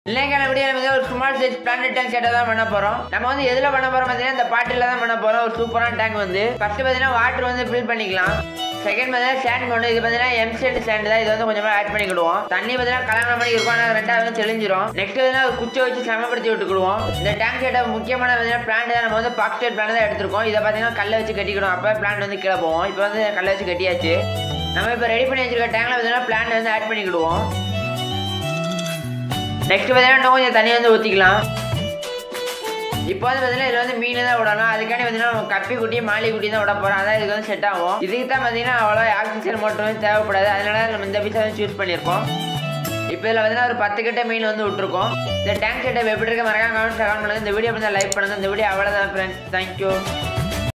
இல்லைக்கான video வந்து ஒரு small size plant tank செட்டை தான் பண்ண போறோம். நம்ம வந்து எதுல பண்ண போறோம் பார்த்தீங்கன்னா இந்த பாட்டில தான் பண்ண போறோம். ஒரு சூப்பரான டேங்க் வந்து ஃபர்ஸ்ட் பார்த்தீங்கன்னா வாட்டர் வந்து ஃபில் பண்ணிக்கலாம். செகண்ட் பார்த்தீங்கன்னா சேண்ட் போடணும். இது பார்த்தீங்கன்னா எம்செட் சேண்ட் தான். இது வந்து கொஞ்சமா ஆட் பண்ணிக்கிடுவோம். தண்ணி பார்த்தீங்கன்னா கலங்கிற மாதிரி இருக்கும். ஆனால் ரெண்டாவது வந்து தெளிஞ்சிரும். நெக்ஸ்ட் பார்த்தீங்கன்னா ஒரு குச்சை வச்சு சமப்படுத்தி விட்டுக்கிடுவோம். இந்த டேங்க் செட்டை முக்கியமான பார்த்தீங்கன்னா பிளான்ட் தான். நம்ம வந்து பாக்ஸ்டேட் பிளான்ட் தான் எடுத்திருக்கோம். இதை பார்த்தீங்கன்னா கல்லை வச்சு கட்டிக்கிடும். அப்போ பிளான்ட் வந்து கீழே போவோம். இப்போ வந்து கல்லை வச்சு கட்டியாச்சு. நம்ம இப்போ ரெடி பண்ணி வச்சிருக்க டேங்க்ல பார்த்தீங்கன்னா பிளான்ட் வந்து ஆட் பண்ணிக்கிடுவோம். நெக்ஸ்ட் பார்த்தீங்கன்னா கொஞ்சம் தண்ணி வந்து ஊற்றிக்கலாம். இப்போ வந்து பார்த்தீங்கன்னா இதில் வந்து மீன் தான் விடலாம். அதுக்காண்டி பார்த்தீங்கன்னா நம்ம கப்பி குட்டி மாலி குட்டி தான் விட போகிறோம். அதான் இதுக்கு வந்து செட் ஆகும். இதுக்கு தான் பார்த்தீங்கன்னா அவ்வளோ ஆக்சிஜன் மோட்டர் வந்து தேவைப்படாது. அதனால நம்ம இந்த பீஸை வந்து சூஸ் பண்ணியிருக்கோம். இப்போ இதில் பார்த்தீங்கன்னா ஒரு 10 கிட்ட மீன் வந்து விட்டுருக்கோம். இந்த டேங்க் செட்டை எப்படி இருக்க மறக்காம கமெண்ட் பண்ணுங்க. இந்த வீடியோ வந்து லைக் பண்ணுங்கள். இந்த வீடியோ அவ்வளோதான் ஃப்ரெண்ட்ஸ். தேங்க்யூ.